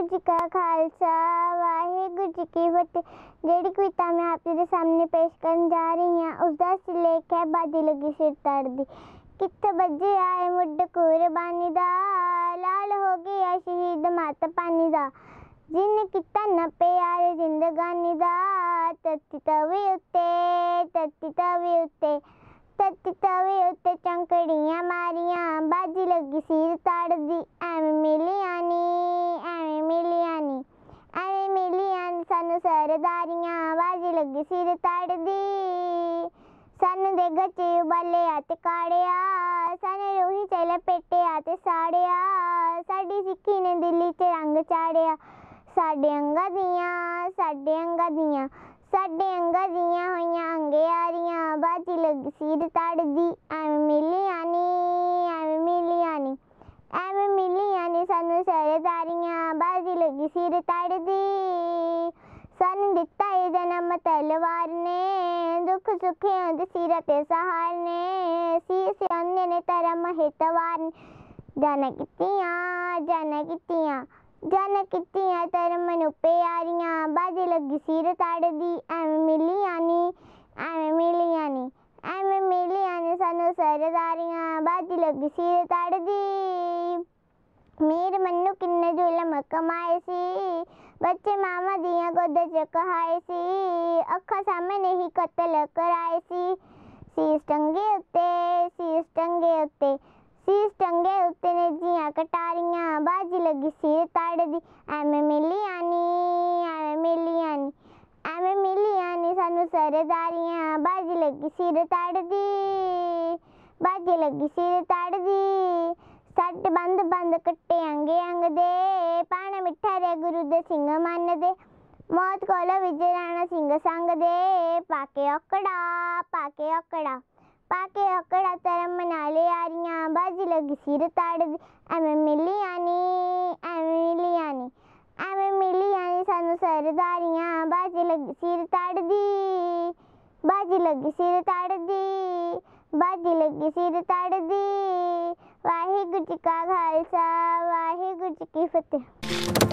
जी का खालसा वाहिगुरू जी की फतेह। ਜਿਹੜੀ ਕਵਿਤਾ मैं आप जी के सामने पेश ਕਰਨ जा रही ਹਾਂ उसका सिलेख है बाजी लगी सिर तड़दी। कित्थे बजे आए मुड कुर्बानी दा लाल हो गया शहीद माता पानी दा। जिन किता न प्यार जिंदगानी दा तत्ती तवे उत्ते चंकड़ियां मारियां बाजी लगी सिर तड़दी। एवें मिलियां नी सानू सरदारियां बाजी लगी सिर तड़दी। सानू दे गचे उबाले आते काड़िया सानू रूही च लपेटे आते साड़िया। साडी सिक्की ने दिल्ली च रंग चाड़िया साडे अंगा दियां होइयां अंगियारियां बाजी लगी सिर तड़दी। एवें मिलियां नी सानू सरदारियां बाजी लगी सिर तड़दी। सानू दिता है जन्म तलवार ने दुख सुखियां दे सिर ते सहारने। शीश अन्य ने धर्म हितवार ने जाना कित्तियां धर्म नू प्यारियां बाजी लगी सिर तड़दी। एवें मिलियां नी सानू सरदारियां बाजी लगी सिर तड़दी। मीर मन्नू किन्ने जुलम कमाए सी बच्चे मामा दियां गोद च कहाए सी। अखा सामने ही कतल कराए सी। शीश टंगे उत्ते ने जियां कटारियां बाजी लगी सिर तड़दी। एवें मिलियां नी सानू सरदारियां बाजी लगी सिर तड़दी। सट बंद कट्टे अंग दे पाना मिठा रे गुरु दे सिंह मन दे। मौत कोलो विजय राणा सिंह संग दे पाके औकड़ा धर्म नाल यारियां बाजी लगी सिर तड़दी। एवें मिलियां नी सानू सरदारियां बाजी लगी सिर तड़दी। वाहिगुरू जी का खालसा वाहिगुरू जी की फतेह।